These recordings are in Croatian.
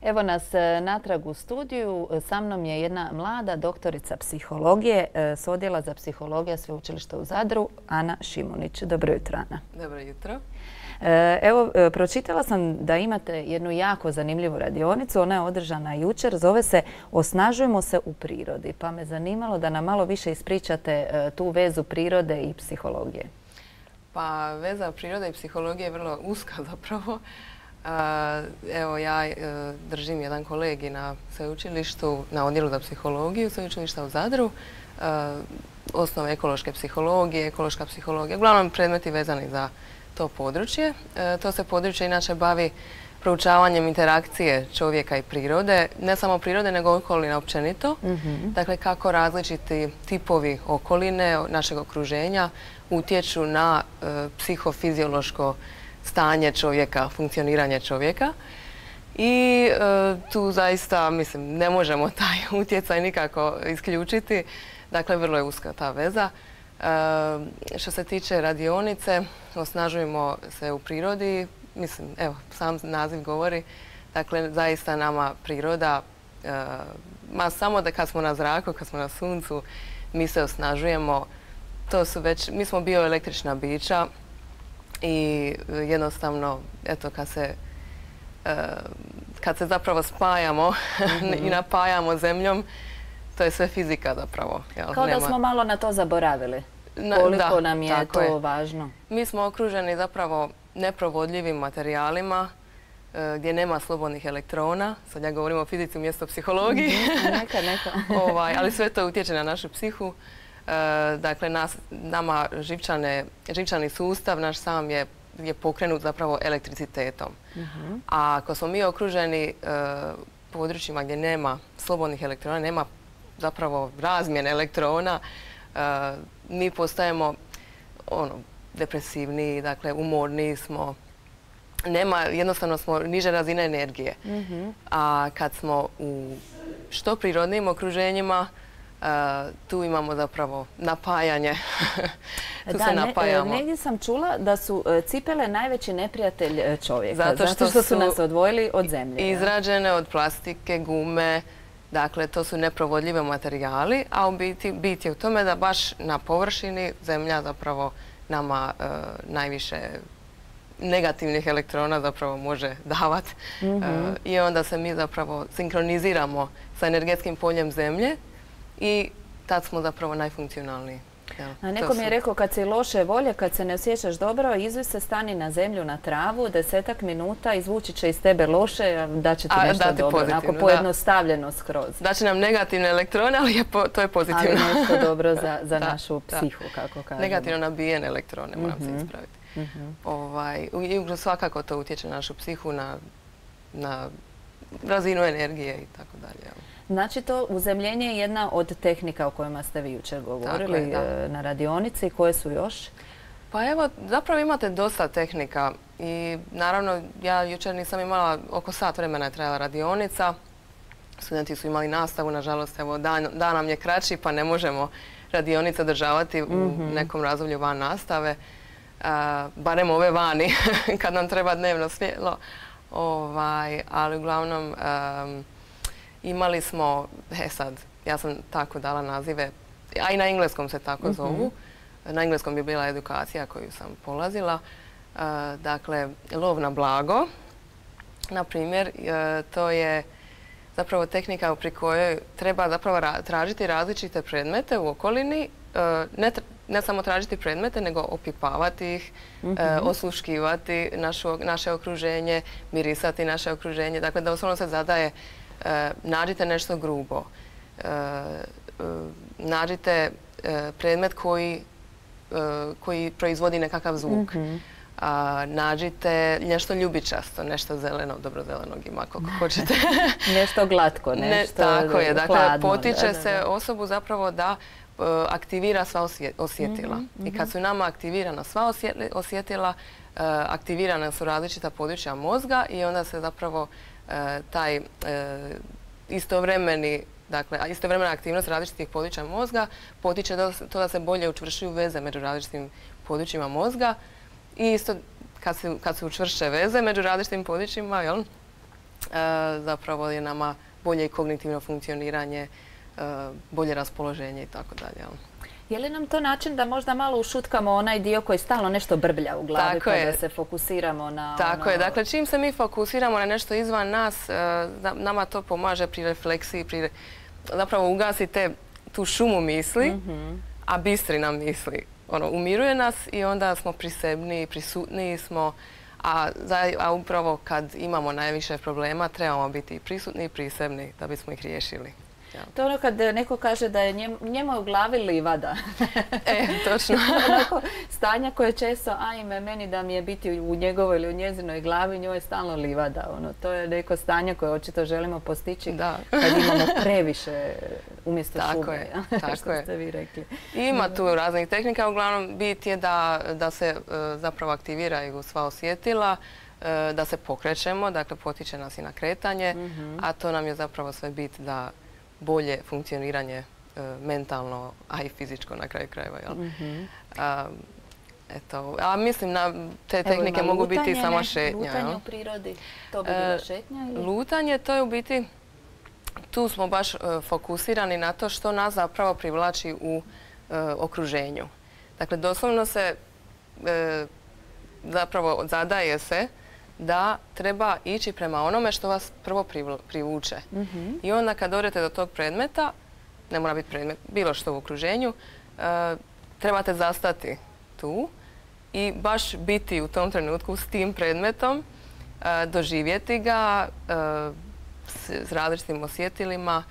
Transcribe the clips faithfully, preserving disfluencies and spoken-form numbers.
Evo nas natrag u studiju. Sa mnom je jedna mlada doktorica psihologije s Odjela za psihologiju Sveučilišta u Zadru, Ana Šimunić. Dobro jutro, Ana. Dobro jutro. Evo, pročitala sam da imate jednu jako zanimljivu radionicu. Ona je održana jučer. Zove se Osnažujemo se u prirodi. Pa me zanimalo da nam malo više ispričate tu vezu prirode i psihologije. Pa veza prirode i psihologije je vrlo uska zapravo. Evo, ja držim jedan kolegij na sveučilištu, na Odjelu za psihologiju Sveučilišta u Zadru. Osnove ekološke psihologije, ekološka psihologija, uglavnom predmeti vezani za to područje. To se područje inače bavi proučavanjem interakcije čovjeka i prirode, ne samo prirode nego okoline općenito. Dakle, kako različiti tipovi okoline, našeg okruženja utječu na psihofiziološko stanje čovjeka, funkcioniranje čovjeka. I tu zaista, mislim, ne možemo taj utjecaj nikako isključiti. Dakle, vrlo je uska ta veza. Što se tiče radionice, osnažujemo se u prirodi. Mislim, evo, sam naziv govori. Dakle, zaista nama priroda, ma samo da kad smo na zraku, kad smo na suncu, mi se osnažujemo. To su već, mi smo bioelektrična bića i jednostavno, eto, kad se, kad se zapravo spajamo i napajamo zemljom, to je sve fizika zapravo. Kao da smo malo na to zaboravili. Koliko nam je to važno? Mi smo okruženi zapravo neprovodljivim materijalima gdje nema slobodnih elektrona. Sad ja govorim o fizici umjesto psihologiji. Neka, neka. Ali sve to utječe na našu psihu. Dakle, nama živčani sustav, naš sam je je pokrenut zapravo elektricitetom. A ako smo mi okruženi područjima gdje nema slobodnih elektrona, nema zapravo razmjene elektrona, mi postajemo depresivniji, dakle umorniji smo. Nema, jednostavno smo niže razine energije. A kad smo u što prirodnijim okruženjima, tu imamo zapravo napajanje. Tu se napajamo. Negdje sam čula da su cipele najveći neprijatelj čovjeka. Zato što su nas odvojili od zemlje. Izrađene od plastike, gume. Dakle, to su neprovodljive materijali, a u biti bit je u tome da baš na površini zemlja zapravo nama najviše negativnih elektrona zapravo može davati. I onda se mi zapravo sinkroniziramo sa energetskim poljem zemlje i tad smo zapravo najfunkcionalniji. A neko mi je rekao kad si loše volje, kad se ne osjećaš dobro, izvi se, stani na zemlju, na travu, desetak minuta, izvući će iz tebe loše, da će ti nešto dobro. Ako pojednostavljeno skroz. Daće nam negativne elektrone, ali to je pozitivno. Ali nešto dobro za našu psihu, kako kažemo. Negativno nabijene elektrone, moram se ispraviti. I svakako to utječe na našu psihu, na razinu energije i tako dalje. Znači, to uzemljenje je jedna od tehnika o kojima ste vi jučer govorili na radionici. Koje su još? Pa evo, zapravo imate dosta tehnika i naravno ja jučer nisam imala, oko sat vremena je trajala radionica. Studenti su imali nastavu, nažalost, evo, dan nam je kraći pa ne možemo radionice održavati u nekom razdoblju van nastave. Barem ove vani, kad nam treba dnevno svjetlo. Ali uglavnom imali smo, e sad, ja sam tako dala nazive, a i na engleskom se tako zovu. Na engleskom bi bila edukacija koju sam polazila. Dakle, lov na blago, na primjer, to je zapravo tehnika pri kojoj treba zapravo tražiti različite predmete u okolini, ne samo tražiti predmete, nego opipavati ih, osluškivati naše okruženje, mirisati naše okruženje. Dakle, da osnovno se zadaje nađite nešto grubo, nađite predmet koji proizvodi nekakav zvuk, nađite nešto ljubičasto, nešto zeleno, dobro zelenog ima kako hoćete. Nešto glatko, nešto hladno. Tako je, dakle potiče se osobu zapravo da aktivira sva osjetila. I kad su nama aktivirana sva osjetila, aktivirana su različita područja mozga i onda se zapravo taj istovremeni, dakle, istovremena aktivnost različitih područja mozga potiče to da se bolje učvršuju veze među različitim područjima mozga i isto kad se učvršće veze među različitim područjima, zapravo je nama bolje i kognitivno funkcioniranje, bolje raspoloženje i tako dalje. Je li nam to način da možda malo ušutkamo onaj dio koji stalno nešto brblja u glavi, pa da se fokusiramo na ono... Tako je. Dakle, čim se mi fokusiramo na nešto izvan nas, nama to pomaže pri refleksiji, zapravo ugasite tu šumu misli, a bistri nam misli. Umiruje nas i onda smo prisebniji, prisutniji smo, a upravo kad imamo najviše problema trebamo biti prisutni i prisebni da bismo ih riješili. To je ono kad neko kaže da je njemu u glavi livada. E, točno. Onako stanja koje često, ajme, meni da mi je biti u njegovoj ili u njezinoj glavi, njoj je stalno livada. To je neko stanje koje očito želimo postići kad imamo previše umjesto šume. Tako je. Ste vi rekli. Ima tu raznih tehnika, uglavnom bit je da se zapravo aktiviraju sva osjetila, da se pokrećemo, dakle potiče nas i na kretanje, a to nam je zapravo sve bit da bolje funkcioniranje mentalno, a i fizičko na kraju krajeva. A mislim, te tehnike mogu biti sama šetnja. Lutanje u prirodi, to bi bila šetnja? Lutanje, to je u biti, tu smo baš fokusirani na to što nas zapravo privlači u okruženju. Dakle, doslovno se zapravo zadaje se da treba ići prema onome što vas prvo privuče. I onda kad dođete do tog predmeta, ne mora biti predmet, bilo što u okruženju, trebate zastati tu i baš biti u tom trenutku s tim predmetom, doživjeti ga s različitim osjetilima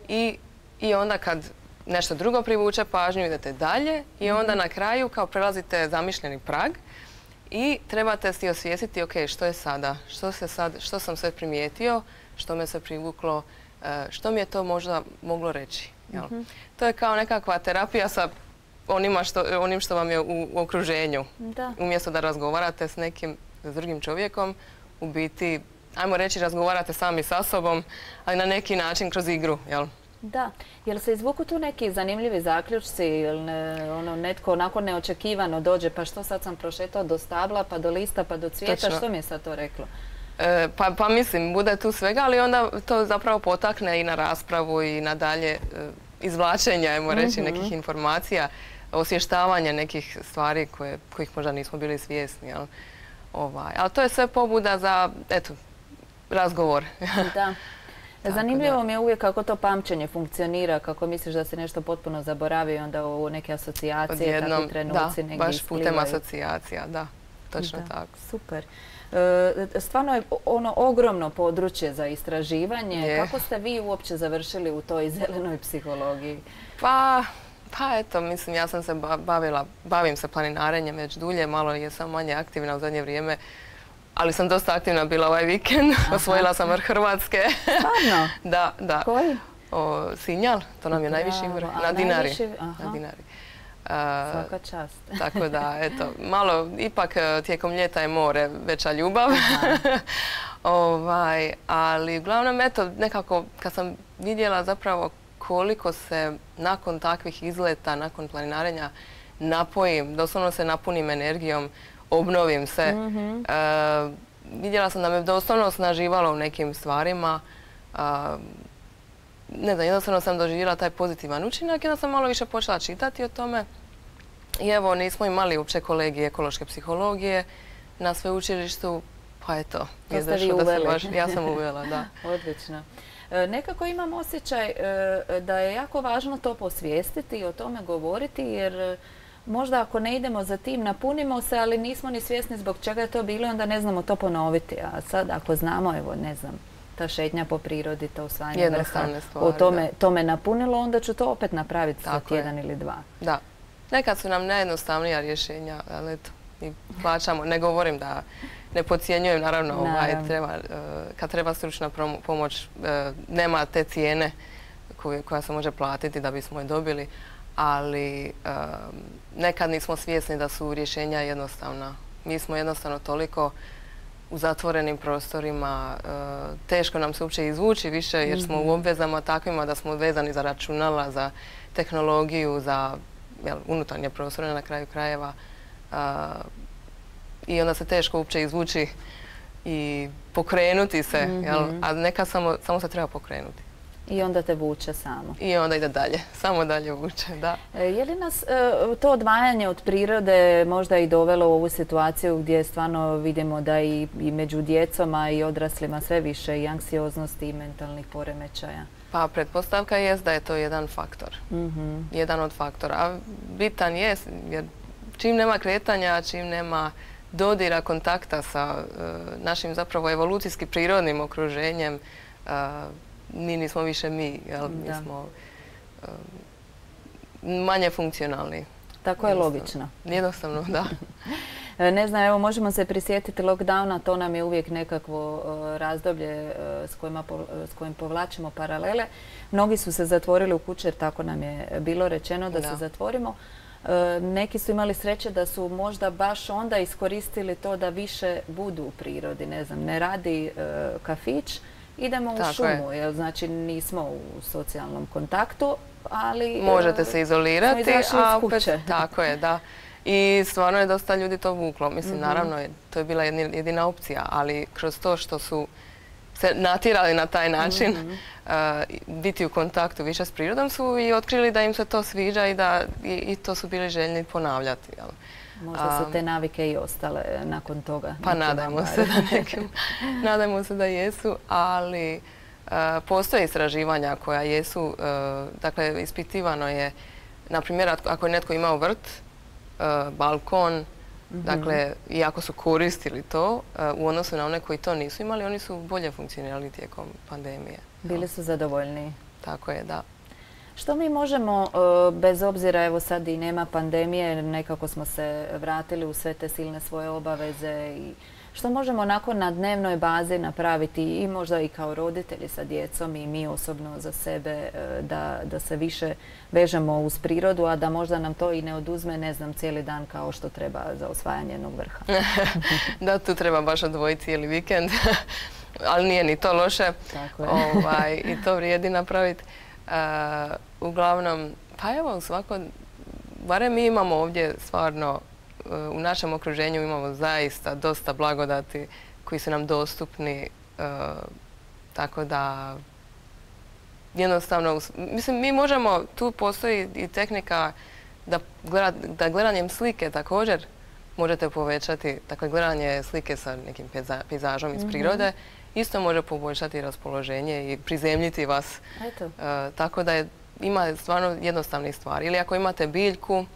i onda kad nešto drugo privuče pažnju idete dalje i onda na kraju kao prelazite zamišljeni prag i trebate si osvijestiti, ok, što je sada, što se sad, što sam sve primijetio, što me se privuklo, što mi je to možda moglo reći. To je kao nekakva terapija sa onim što vam je u okruženju. Umjesto da razgovarate s nekim, s drugim čovjekom, u biti, ajmo reći, razgovarate sami sa sobom, ali na neki način kroz igru, jel? Da. Jel se izvuku tu neki zanimljivi zaključci ili netko onako neočekivano dođe pa što sad sam prošetao do stabla, pa do lista, pa do cvijeta, što mi je sad to reklo? Pa mislim, bude tu svega, ali onda to zapravo potakne i na raspravu i na dalje izvlačenje, ajmo reći, nekih informacija, osvještavanje nekih stvari kojih možda nismo bili svjesni. Ali to je sve pobuda za, eto, razgovor. Da. Zanimljivo mi je uvijek kako to pamćenje funkcionira, kako misliš da si nešto potpuno zaboravio, onda u neke asocijacije, takvi trenuci negdje isplivaju. Da, baš putem asocijacija, da, točno tako. Super. Stvarno je ono ogromno područje za istraživanje. Kako ste vi uopće završili u toj zelenoj psihologiji? Pa, pa eto, mislim, ja sam se bavila, bavim se planinarenjem već dulje, malo jesam manje aktivna u zadnje vrijeme. Ali sam dosta aktivna bila ovaj vikend. Osvojila sam vrh Hrvatske. Stvarno? Da, da. Koji? Sinjal, to nam je najviši vrh. Na Dinari. Na Dinari. Svaka čast. Tako da, eto, malo, ipak tijekom ljeta je more veća ljubav. Ali uglavnom, eto, nekako kad sam vidjela zapravo koliko se nakon takvih izleta, nakon planinarenja napojim, doslovno se napunim energijom, obnovim se. Vidjela sam da me doslovno osnaživalo u nekim stvarima. Ne znam, jednostavno sam doživjela taj pozitivan učinak i onda sam malo više počela čitati o tome. I evo, nismo imali uopće kolegije ekološke psihologije na sveučilištu, pa eto. To ste vi uveli. Ja sam uvela, da. Odlično. Nekako imam osjećaj da je jako važno to posvijestiti i o tome govoriti, jer možda ako ne idemo za tim, napunimo se, ali nismo ni svjesni zbog čega je to bilo i onda ne znamo to ponoviti. A sad ako znamo, evo ne znam, ta šetnja po prirodi, to usvajanje vrha, o tome, to me napunilo, onda ću to opet napraviti za tjedan ili dva. Da. Nekad su nam najjednostavnija rješenja, ali eto, mi plaćamo. Ne govorim da ne podcjenjujem, naravno, ovaj, treba, kad treba stručna pomoć, nema te cijene koja se može platiti da bismo je dobili, ali nekad nismo svjesni da su rješenja jednostavna. Mi smo jednostavno toliko u zatvorenim prostorima, teško nam se uopće izvući više jer smo u obvezama takvima da smo vezani za računala, za tehnologiju, za unutarnje prostore na kraju krajeva. I onda se teško uopće izvući i pokrenuti se, jel? A neka samo, samo se treba pokrenuti. I onda te vuče samo. I onda ide dalje, samo dalje vuče, da. Je li nas to odvajanje od prirode možda i dovelo u ovu situaciju gdje stvarno vidimo da i, i među djecom, a i odraslima sve više i anksioznosti i mentalnih poremećaja? Pa pretpostavka je da je to jedan faktor. Mm-hmm. Jedan od faktora. A bitan je, jer čim nema kretanja, čim nema dodira, kontakta sa uh, našim zapravo evolucijski prirodnim okruženjem, uh, mi nismo više mi, jel? Mi smo uh, manje funkcionalni. Tako je logično. Jednostavno, da. Ne znam, evo možemo se prisjetiti lockdowna, to nam je uvijek nekakvo uh, razdoblje uh, s, kojima po, uh, s kojim povlačimo paralele. Mnogi su se zatvorili u kući jer tako nam je bilo rečeno da, da. se zatvorimo. Uh, neki su imali sreće da su možda baš onda iskoristili to da više budu u prirodi. Ne znam, ne radi uh, kafić, idemo tako u šumu, jer znači nismo u socijalnom kontaktu, ali... Možete uh, se izolirati, a opet tako je, da. I stvarno je dosta ljudi to vuklo. Mislim, mm-hmm. naravno, to je bila jedina, jedina opcija, ali kroz to što su se natjerali na taj način mm-hmm. uh, biti u kontaktu više s prirodom su i otkrili da im se to sviđa i da i, i to su bili željni ponavljati. Jel? Možda su te navike i ostale nakon toga. Pa nadajmo se, da nekim, nadajmo se da jesu, ali uh, postoje istraživanja koja jesu, uh, dakle, ispitivano je, na primjer, ako je netko imao vrt, Uh, balkon, mm-hmm. dakle, i ako su koristili to, uh, u odnosu na one koji to nisu imali, oni su bolje funkcionirali tijekom pandemije. Bili su zadovoljniji. Tako je, da. Što mi možemo, uh, bez obzira, evo sad i nema pandemije, nekako smo se vratili u sve te silne svoje obaveze i što možemo onako na dnevnoj bazi napraviti i možda i kao roditelji sa djecom i mi osobno za sebe da, da se više vežemo uz prirodu, a da možda nam to i ne oduzme, ne znam, cijeli dan kao što treba za osvajanje jednog vrha. Da, tu treba baš odvojiti cijeli vikend, ali nije ni to loše. Tako je. Ovaj, i to vrijedi napraviti. Uh, uglavnom, pa evo, svako, barem mi imamo ovdje stvarno u našem okruženju imamo zaista dosta blagodati koji su nam dostupni, uh, tako da jednostavno, mislim, mi možemo, tu postoji i tehnika da, gleda, da gledanjem slike također možete povećati, dakle gledanje slike sa nekim pejza, pejzažom iz mm-hmm. prirode isto može poboljšati raspoloženje i prizemljiti vas. Eto. Uh, tako da je, ima stvarno jednostavnih stvari. Ili ako imate biljku,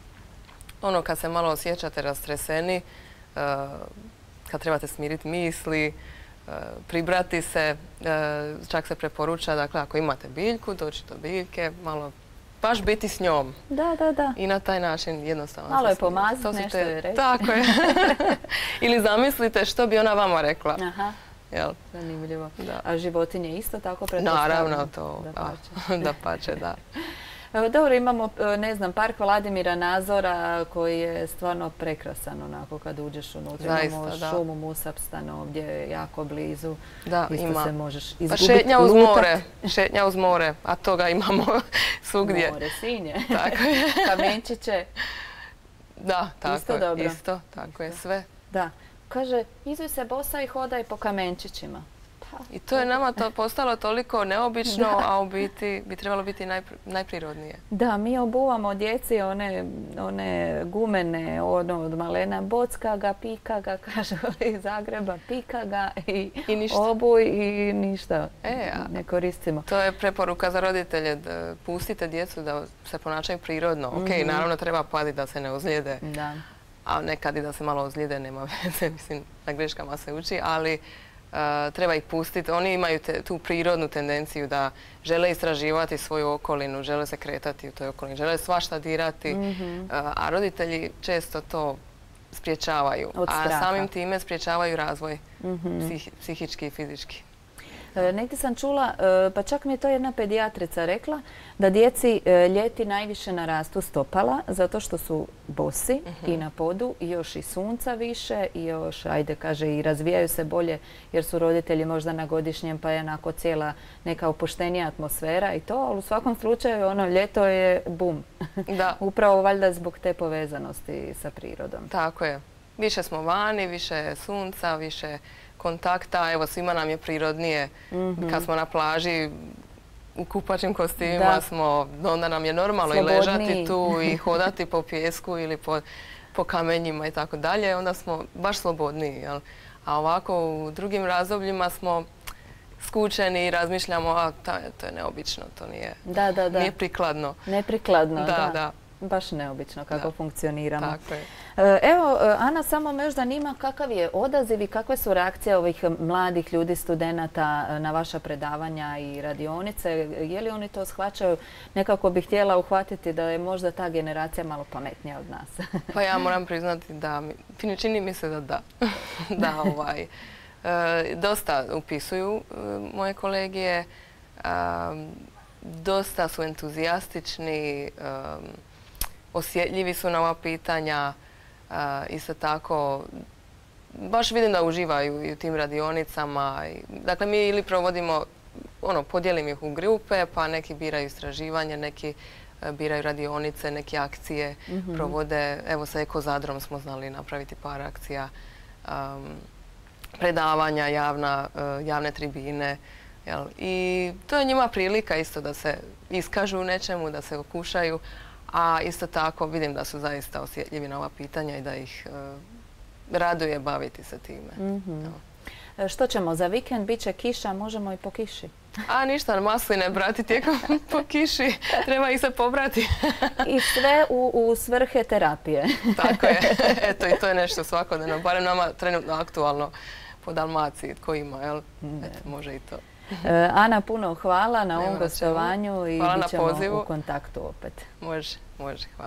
ono kad se malo osjećate rastreseni, uh, kad trebate smiriti misli, uh, pribrati se, uh, čak se preporuča, dakle, ako imate biljku, doći do biljke, malo baš biti s njom. Da, da, da. I na taj način jednostavno. Malo je pomazati, nešto je reći. Tako je. Ili zamislite što bi ona vama rekla. Aha. Jel? Zanimljivo. Da. A životinje isto tako pretpostavljamo? Naravno, to da pače. Da pače, da. Dobro, imamo, ne znam, park Vladimira Nazora koji je stvarno prekrasan onako kad uđeš unutra. Zaista, imamo da. šumu Musapstan ovdje jako blizu. Da, isto ima. se možeš izgubiti. Pa šetnja uz more, šetnja uz more, a toga imamo svugdje. More, Sinje. Tako je. Kamenčiće. Da, tako isto dobro. Isto, tako je, sve. Da. Kaže, izuj se bosa i hodaj po kamenčićima. I to je nama to postalo toliko neobično, da. A u biti bi trebalo biti najpr najprirodnije. Da, mi obuvamo djeci one, one gumene, ono od malena, bocka ga, pika ga, kažu iz Zagreba, pika ga i, I obuj i ništa e, ne koristimo. To je preporuka za roditelje, da pustite djecu da se ponašaju prirodno. Ok, mm-hmm. naravno treba paziti da se ne ozlijede, da. A nekad i da se malo ozlijede, nema veze, mislim, na greškama se uči, ali Uh, treba ih pustiti. Oni imaju te, tu prirodnu tendenciju da žele istraživati svoju okolinu, žele se kretati u toj okolini, žele svašta dirati, mm-hmm. uh, a roditelji često to spriječavaju. A samim time spriječavaju razvoj mm-hmm. psih, psihički i fizički. E, negdje sam čula, e, pa čak mi je to jedna pedijatrica rekla, da djeci e, ljeti najviše narastu stopala zato što su bosi uh-huh. i na podu i još i sunca više i još, ajde kaže, i razvijaju se bolje jer su roditelji možda na godišnjem pa je onako cijela neka opuštenija atmosfera i to, ali u svakom slučaju ono ljeto je bum. Da. Upravo valjda zbog te povezanosti sa prirodom. Tako je. više smo vani, više sunca, više kontakta. Evo, svima nam je prirodnije kad smo na plaži u kupaćim kostimima smo, onda nam je normalno i ležati tu i hodati po pijesku ili po, po kamenjima i tako dalje. Onda smo baš slobodniji. Jel? A ovako u drugim razdobljima smo skučeni i razmišljamo, a to je neobično, to nije, da, da, da. nije prikladno. Neprikladno, da. da. da. Baš neobično kako da. funkcioniramo. Tako je. Evo, Ana, samo me još zanima kakav je odaziv i kakve su reakcije ovih mladih ljudi, studenata na vaša predavanja i radionice. Je li oni to shvaćaju? Nekako bih htjela uhvatiti da je možda ta generacija malo pametnija od nas. Pa ja moram priznati da, čini mi se da da. da, ovaj, e, dosta upisuju e, moje kolegije, e, dosta su entuzijastični, e, osjetljivi su na ova pitanja, uh, isto tako baš vidim da uživaju i u tim radionicama. Dakle, mi ili provodimo, ono, podijelim ih u grupe, pa neki biraju istraživanje, neki uh, biraju radionice, neke akcije mm-hmm. provode. Evo sa Eko Zadrom smo znali napraviti par akcija, um, predavanja, javna, uh, javne tribine. Jel? I to je njima prilika isto da se iskažu u nečemu, da se okušaju. A isto tako vidim da su zaista osjetljivi na ova pitanja i da ih e, raduje baviti se time. Mm-hmm. Što ćemo za vikend? Biće kiša, možemo i po kiši. A ništa, masline brati tijekom po kiši, treba ih se pobrati. I sve u, u svrhe terapije. Tako je. Eto, i to je nešto svakodnevno. Barem nama trenutno aktualno po Dalmaciji, tko ima, jel? Eto, može i to. Ana, puno hvala na ovom gostovanju i bit ćemo u kontaktu opet. Može, može, hvala.